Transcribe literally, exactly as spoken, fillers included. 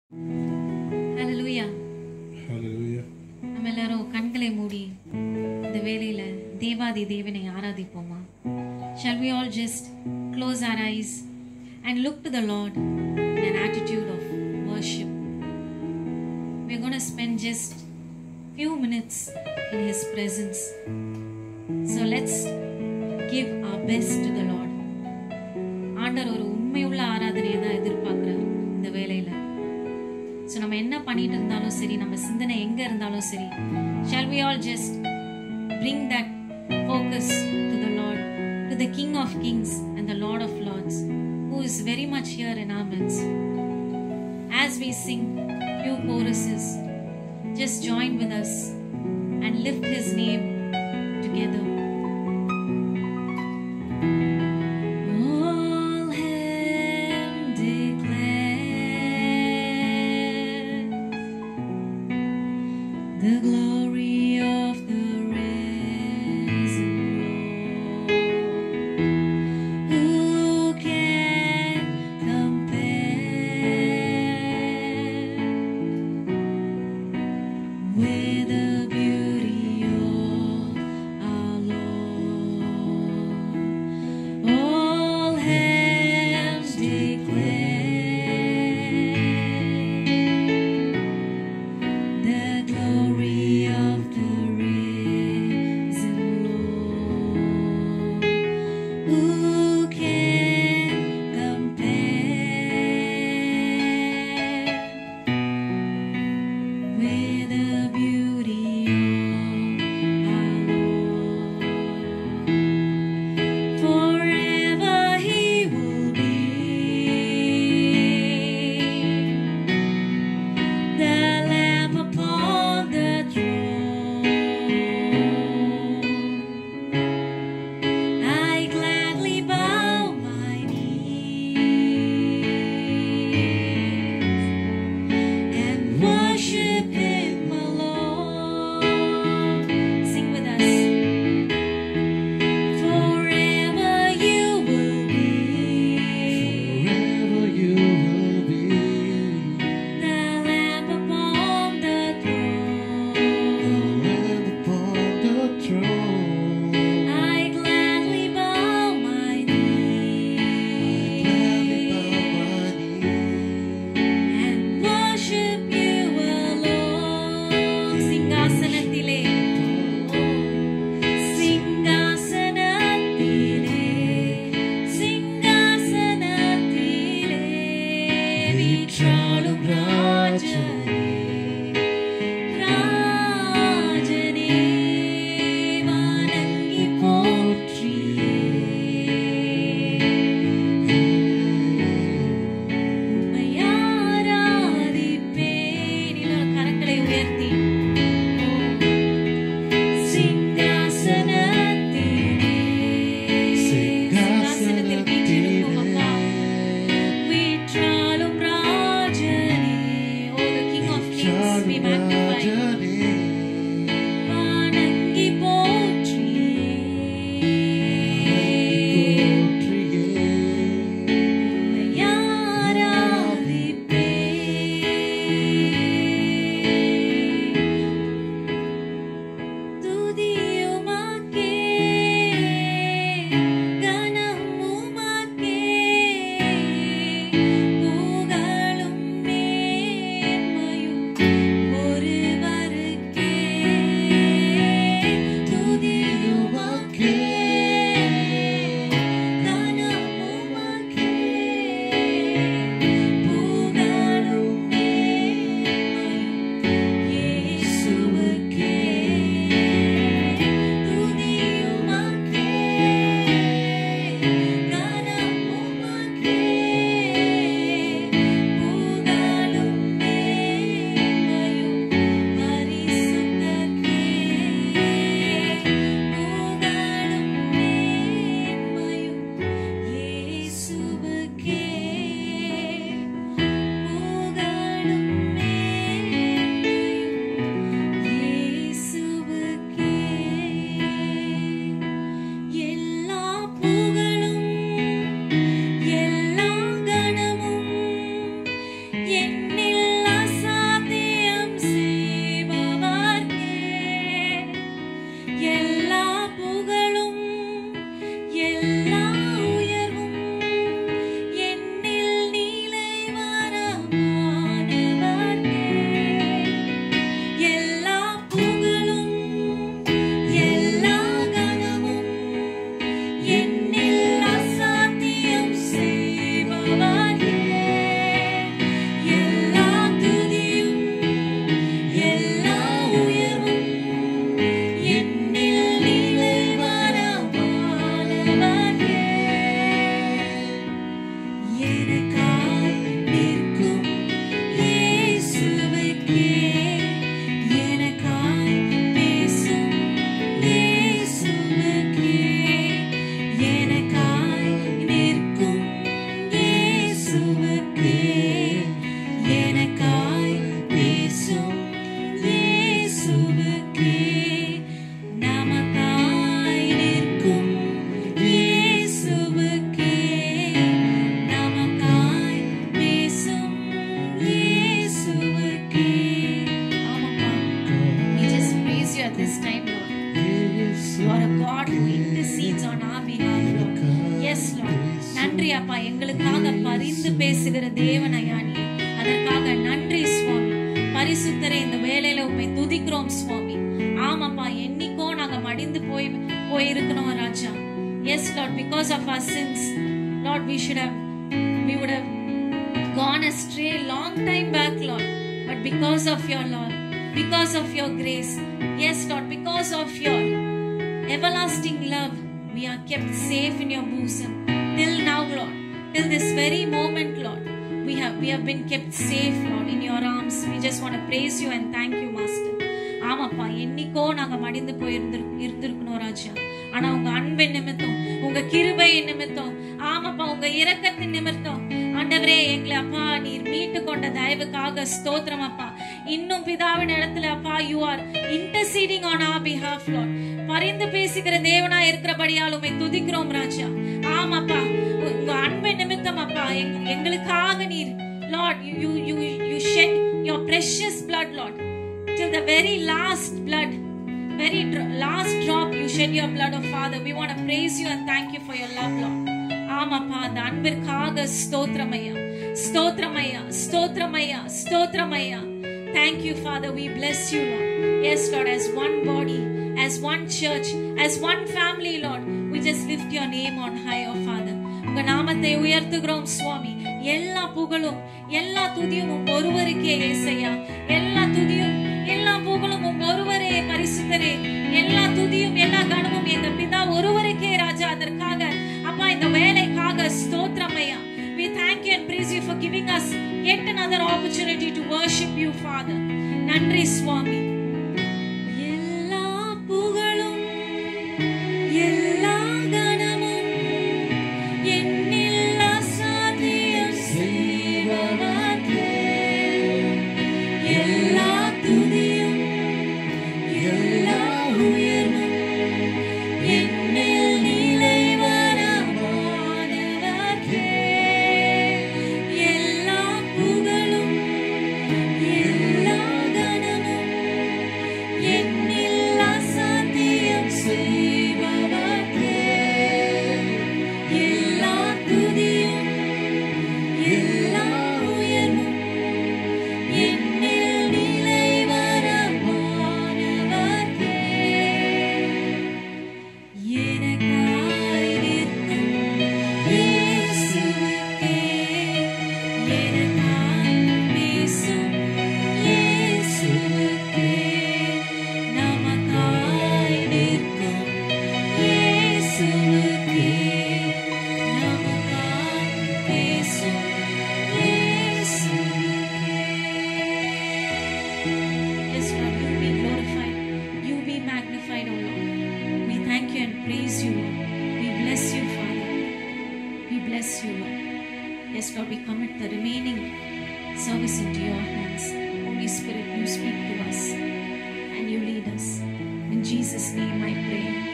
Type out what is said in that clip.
Hallelujah. Hallelujah. நம்ம எல்லாரும் கண்களை மூடி இந்த வேளையில தேவாதி தேவனை ஆராதிப்போமா? Shall we all just close our eyes and look to the Lord in an attitude of worship? We're going to spend just few minutes in His presence. So let's give our best to the Lord. ஆண்டவர் ஒரு உண்மையுள்ள ஆராதனையை தான் எதிர்பார்க்கிறார் இந்த வேளையில. So நம்ம என்ன பண்ணிட்டு இருந்தாலும் சரி, நம்ம சிந்தனை எங்க இருந்தாலும் சரி, shall we all just bring that focus to the Lord, to the King of Kings and the Lord of Lords, who is very much here in our midst. As we sing few choruses, just join with us and lift His name together. The glory of the risen Lord. Who can compare with the beauty of our Lord? All hands declare the glory பரிசுத்தரே, இந்த வேளையில உம்மை துதிக்கிறோம் சுவாமி. ஆமாப்பா, என்னைக்கோ நாங்க மடிந்து போய் போயிருக்கணும் ராஜா. Yes Lord, because of our sins, Lord, we should have we would have gone astray long time back, Lord. But because of your Lord, because of your grace, yes Lord, because of your everlasting love, we are kept safe in your bosom till now, Lord. Till this very moment, Lord, we have we have been kept safe, Lord, in your arms. We just want to praise you and thank you, Master. ஆமாப்பா, என்னைக்கோ நாங்க மடிந்து போய் இருந்திருக்கணும் ராஜா. ஆனா உங்க அன்பின் நிமித்தம், உங்க கிருபை நிமித்தம், ஆமாப்பா உங்க இரக்கத்தின் நிமித்தம் ஆண்டவரே எங்களை அப்பா நீர் மீட்டு கொண்ட தயவுக்காக ஸ்தோத்திரம் அப்பா. இன்னும் பிதாவின் இடத்துல அப்பா you are interceding on our behalf, Lord. பரிந்து பேசுகிற தேவனா இருக்கிறபடியால் உம்மை துதிக்கிறோம் ராஜா. ஆமாப்பா, உங்க அன்பின் நிமித்தம் அப்பா எங்களுக்காக நீர் Lord, you you you shed your precious blood, Lord, till the very last blood, very dro- last drop you shed your blood, oh Father. We want to praise you and thank you for your love, Lord. ஆமாப்பா, அந்த அன்பிற்காக ஸ்தோத்திரமையா, ஸ்தோத்திரமையா, ஸ்தோத்திரமையா, ஸ்தோத்திரமையா. Thank you, Father. We bless you, Lord. Yes, Lord, as one body, as one church, as one family, Lord, we just lift your name on high, oh Father. உங்க நாமத்தை உயர்த்துகிறோம் சுவாமி. எல்லா புகழும் எல்லா துதியும் உம் ஒருவருக்கே இயேசையா. எல்லா துதியும் எல்லா புகழும் உம் ஒருவரே பரிசுத்தரே. எல்லா துதியும் எல்லா கனமும் எங்க பிதா ஒருவருக்கே ராஜா. அதற்காக அப்பா இந்த வேலைக்காக ஸ்தோத்திரமையா. We thank you and praise you for giving us yet another opportunity to worship you, Father. நன்றி சுவாமி. எல்லா புகழும் எல்லா கனமும் என்னில் அசாத்தியம் செய்வதே. எல்லா துதியும் எல்லா உயர்வும் என்னில் நிலைவரமானதே. எல்லா புகழும் எல்லா கனமும் என்னில் அசாத்தியம் செய்வதே. எல்லா துதியும் எல்லா உயர்வும் என்னில் நிலைவரமானதே. எனக்காய் நிற்கும் இயேசுவுக்கே, எனக்காய் பேசும் இயேசுவுக்கே, நமக்காய் நிற்கும் இயேசுவுக்கே, நமக்காய் பேசும் இயேசுவுக்கே. Yes, Lord, you be glorified, you be magnified, O Lord. We thank you and praise you, Lord. We bless you, Father. We bless you, Lord. Yes, Lord, we commit the remaining service into your hands. Holy Spirit, you speak to us and you lead us. In Jesus' name I pray.